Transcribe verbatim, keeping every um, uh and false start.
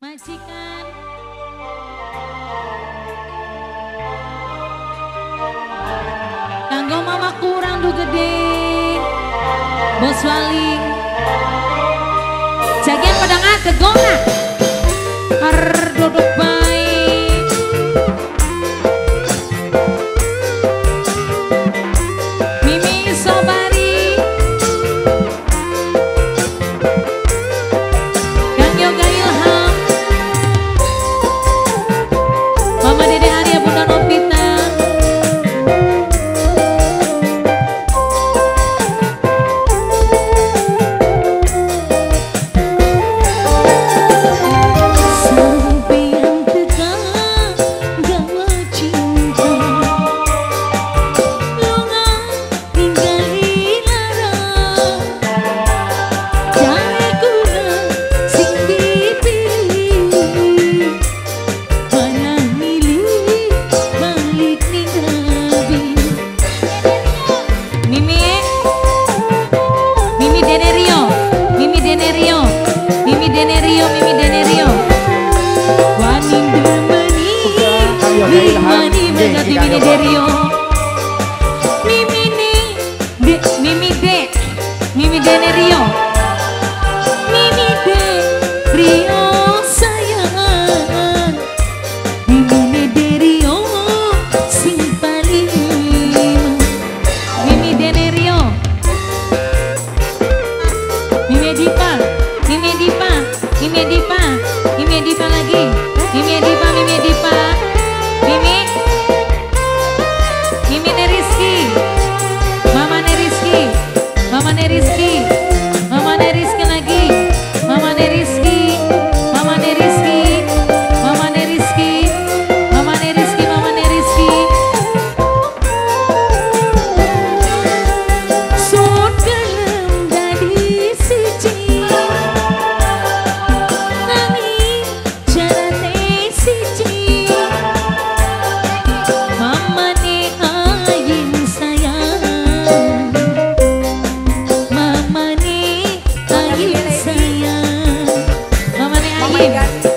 Majikan. Kanggo mama kurang du gede. Bos Wali. Jagian pedang tegona. Har duduk baik. Mimi Sobari. Kang Yoga Ilham. Mama Dede Arya Bunda Novita. Mimi Derio, Mimi ni, de, Mimi de, Mimi Denerio, Mimi de Rio sayang, Mimi Derio sing paling, Mimi Denerio, Mimi Dipa, Mimi Dipa, Mimi Dipa, Mimi Dipa lagi, Mimi Dipa, Mimi Dipa, Mimi. Mimi Neriski, Mama Neriski, Mama Neriski, Mama Neriski lagi, Mama Neriski, Mama Neriski, Mama Neriski, Mama Neriski, Mama Neriski. Sud gelem dadi siji, nanging jarane siji. Mama Mama nih, Ayin sayang, Mama nih Ayin.